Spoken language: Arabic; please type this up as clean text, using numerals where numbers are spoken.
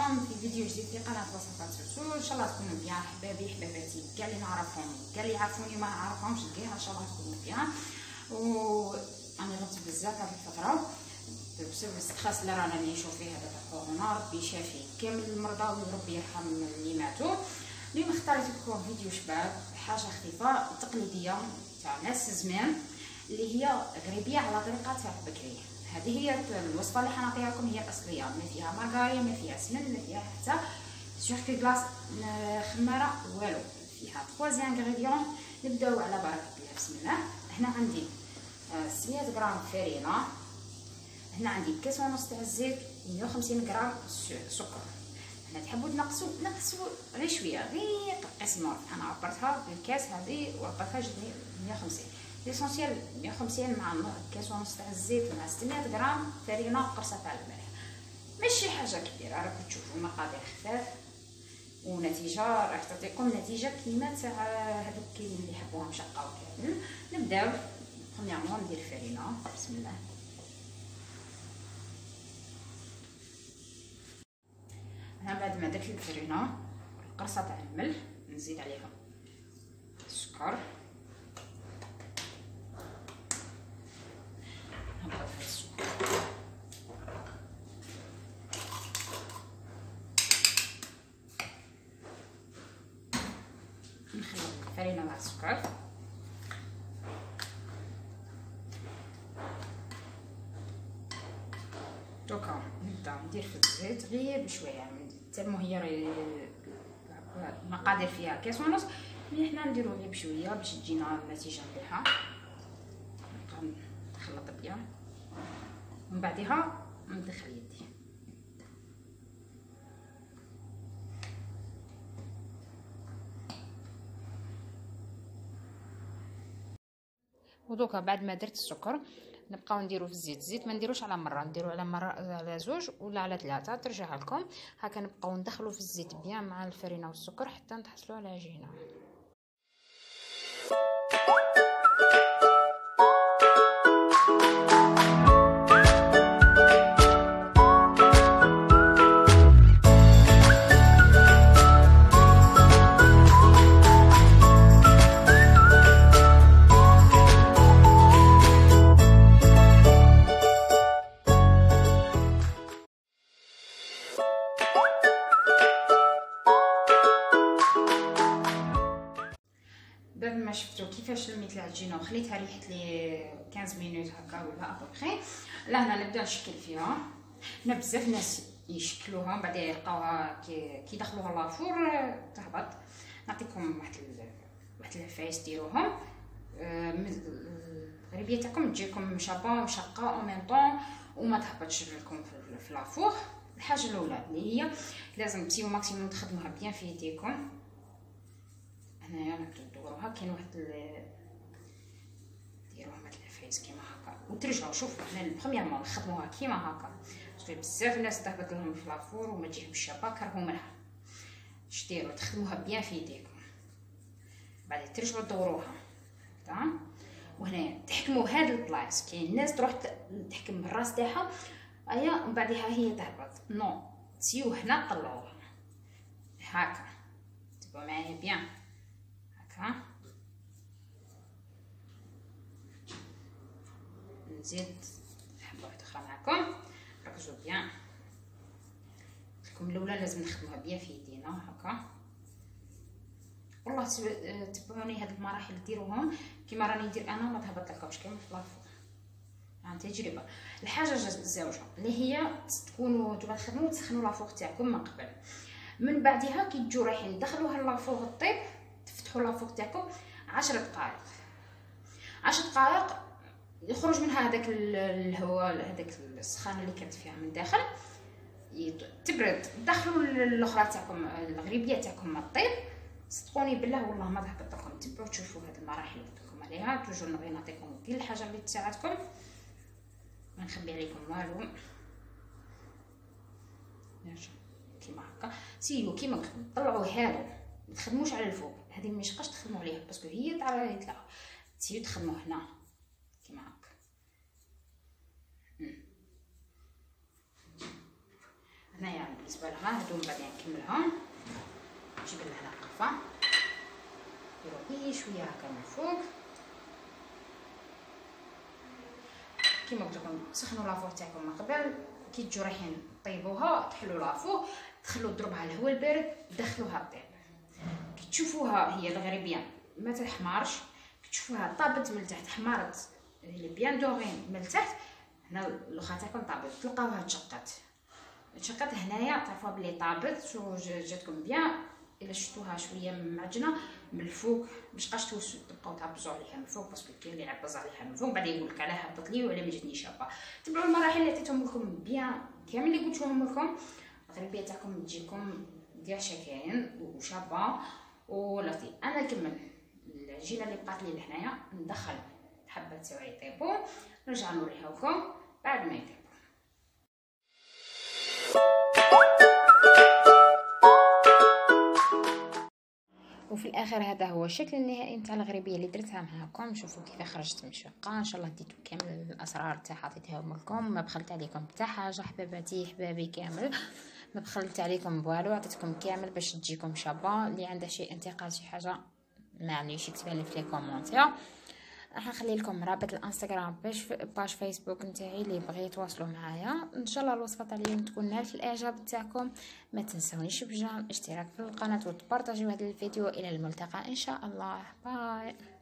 بكم في فيديو جديد في قناه وصفات سوسو. ان شاء الله تكونوا بيان حبابي حباباتي، كاع اللي نعرفهم كاع اللي يعرفوني ما نعرفهمش كاع ان شاء الله تكونوا بيان. و انا غبت بزاف هذه الفتره بسبب الاستخاص اللي رانا نعيشو فيه هذا كورونا. ربي يشافي كامل المرضى وربي يرحم اللي ماتوا. اليوم اختاريت لكم فيديو شباب، حاجه خفيفه تقليديه تاع ناس زمان اللي هي غريبيه على طريقه تاع بكري. هذه هي الوصفه اللي حنعطيها لكم، هي الاصليه، ما فيها مارغرين، ما فيها سمن، ما فيها حتى سوركي كلاص خماره والو، فيها 3 انغريديون. نبداو على بركه الله، بسم الله. هنا عندي 600 غرام فرينه، هنا عندي كاس ونص تاع الزيت، 150 غرام سكر. هنا تحبوا تنقصوا غير شويه، غير قسمه. انا عبرتها بالكاس هذه وعبرتها جدني 150. ليسونسيال 150 مع كاس ونص تاع الزيت مع 600 غرام فرينه وقرصه تاع الملح. ماشي حاجه كبيره، راكم تشوفوا مقادير خفاف ونتيجه راح تعطيكم نتيجه كيما تاع هذوك اللي يحبوها مشقه وكامل. نبداو برومييرمون ندير الفرينه، بسم الله. هنا بعد ما درت الفرينه القرصه تاع الملح نزيد عليها السكر، نحط السكر، نخلط الفرينه مع السكر. دوكا نبدا ندير في الزيت غير بشويه، يعني تما هي المقادير فيها كاس ونص، مي حنا نديرو غير بشويه باش تجينا النتيجه مليحه. نخلط بيان ومن بعدها ندخل يدي. ودوكا بعد ما درت السكر نبقاو نديرو في الزيت ما نديروش على مره، نديرو على مره على 2 ولا على 3 ترجع لكم هكا. نبقاو ندخلو في الزيت بيان مع الفرينه والسكر حتى نحصلوا على عجينه. بعد ما شفتوا كيفاش لميت العجينه وخليتها ريحت لي 15 مينوت هكا ولا ابوبخي، لا هنا نبدا نشكل فيها. هنا بزاف ناس يشكلوها بعد يلقاوها كي يدخلوها لافور تهبط. نعطيكم واحد العفايس ديروهم، الغريبيه تاعكم تجيكم مشقه او ميم طون وما تهبطش لكم في لافور. الحاجه الاولى اللي هي لازم تسيو ماكسيموم تخدموها بيان في يديكم. هنايا نبداو ندوروها، كاين واحد ديروها هاد العفايس كيما هكا وترجعوا. شوفوا هنا البرومييرمون نخدموها كيما هكا، باسكو بزاف ناس تهبط لهم في لافور وما تجيهمش شابه كرهوا منها. اش ديروا تخدموها بيان في يديكم، بعد ترجعوا تدوروها تمام. وهنايا تحكموا هاد البلايص، كاين ناس تروح تحكم الراس تاعها ايا ومن بعدها هي تهبط، نو تسيو هنا طلعوها هكا. تبعوا معايا بيان هكا. نزيد حبه واحده اخرى معكم، ركزوا بيان. لكم الاولى لازم نخدموها بيان في يدينا هكا. والله تبعوني هاد المراحل ديروهم كيما راني ندير انا، ما تهبط لكمش كيما في لافور، عن تجربه. الحاجه الزوجه اللي هي تكونوا نتوما تخدموا تسخنوا لافور تاعكم من قبل، من بعدها كي تجوا رايحين تدخلوها لافور الطيب تفتحوا لافور تاعكم 10 دقائق. 10 دقائق يخرج منها هذاك الهواء، هذاك السخانه اللي كانت فيها من داخل تبرد. دخلوا الاخرى تاعكم الغريبيه تاعكم الطيب، صدقوني بالله والله ما تهبط لكم. تبعوا تشوفوا هذه المراحل اللي قلت لكم عليها. توجور نبغي نعطيكم كل الحاجه اللي تساعدكم، ما نخبي عليكم والو. كيما هكا سيو كيما نخدم، طلعوا هادو ما تخدموش على الفوق، هذه ما يشقاش تخدموا عليها باسكو هي تاع يطلع. سيو تخدموا هنا كيما هكا. هنايا بالنسبه لها هادو من بعد نكملهم. نجيب لنا هنا قرفه نديرو شويه هكا من الفوق كيما قلت لكم. سخنوا لافور تاعكم من قبل، كي تجوا رايحين طيبوها تحلوا لافور تخلوا ضربها الهواء البارد دخلوها طيب. كي تشوفوها هي الغريبيه ما تحمرش، كي تشوفوها طابت من تحت حمرت اللي بيان دوغين من تحت، هنا الاخرى تاعكم طابت تلقاوها تشقت هنايا تعرفوها بلي طابت جاتكم بيان. الا شفتوها شويه معجنه من الفوق باش بقاش تبقاو تعبزوا عليها من الفوق، باسكو كاين اللي يعبز عليها من الفوق بعد يقول لك علاه هبط لي ولا ما جاتني شابه. تبعوا المراحل اللي عطيتهم لكم بيان كامل اللي قلتهم لكم، الغريبيه تاعكم تجيكم كاع شاكين وشابه ولطيف. انا نكمل العجينه اللي بقات لي لهنايا، ندخل الحبات تاعي يطيبوا نرجع نوريها لكم بعد ما يطيبوا. وفي الاخر هذا هو الشكل النهائي نتاع الغريبيه اللي درتها معاكم. شوفوا كيف خرجت مشوقه، ان شاء الله ديتو كامل الاسرار تاعها عطيتهم لكم، ما بخلت عليكم حتى حاجه حباباتي حبابي كامل، ما بخلت عليكم والو، عطيتكم كامل باش تجيكم شابه. اللي عنده شيء انتقاد شي حاجه معليش يكتبها لي في لي كومونتير. راح نخلي لكم رابط الانستغرام باج فيسبوك نتاعي اللي بغي يتواصلوا معايا. ان شاء الله الوصفه تاع اليوم تكون نالت الاعجاب تاعكم، ما تنسونيش بجان اشتراك في القناه وتبارطاجيو هذا الفيديو. الى الملتقى ان شاء الله، باي.